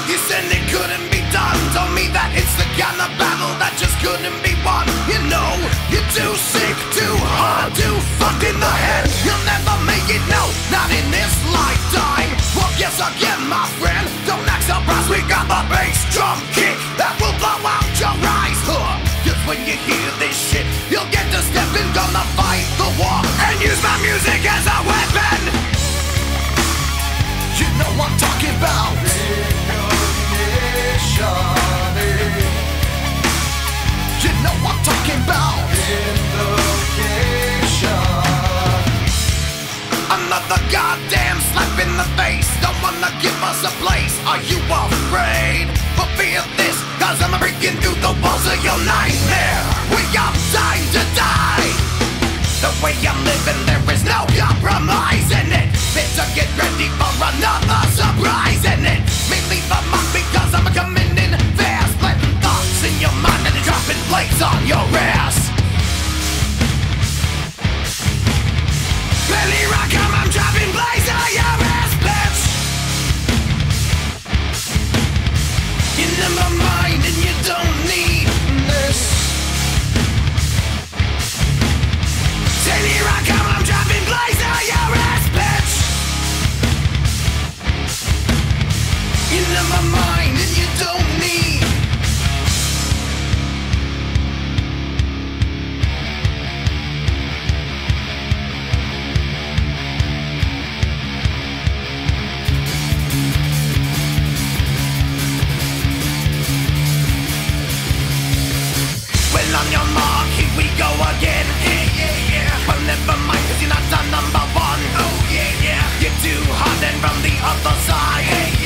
You said it couldn't be done. Told me that it's the kind of battle that just couldn't be won. You know, you're too sick, too hard, too fucked in the head. You'll never make it, no, not in this lifetime. Well, guess again, my friend, don't act surprised. We got the bass drum kick that will blow out your eyes. Cause when you hear this shit, you'll get to step in, gonna fight the war and use my music as a weapon. You know what I'm talking about. You know what I'm talking about. Another goddamn slap in the face. Don't wanna give us a place. Are you afraid? But fear this, cause I'm breaking through the walls of your nightmare. We got time to die. The way I'm living, there is no compromise in it. Better get ready for another surprise in it. Me leave a mark because I'm coming in fast. Planting thoughts in your mind and dropping plates on your ass. Belly rock, I'm dropping plates on your ass, bitch. You're never mind and you don't need this. Belly rock, I'm dropping plates on your ass, bitch. You never mind and you don't need. Well, on your mark, here we go again. Well, never mind, cause you're not the number one. Oh yeah, yeah. You're too hot and from the other side.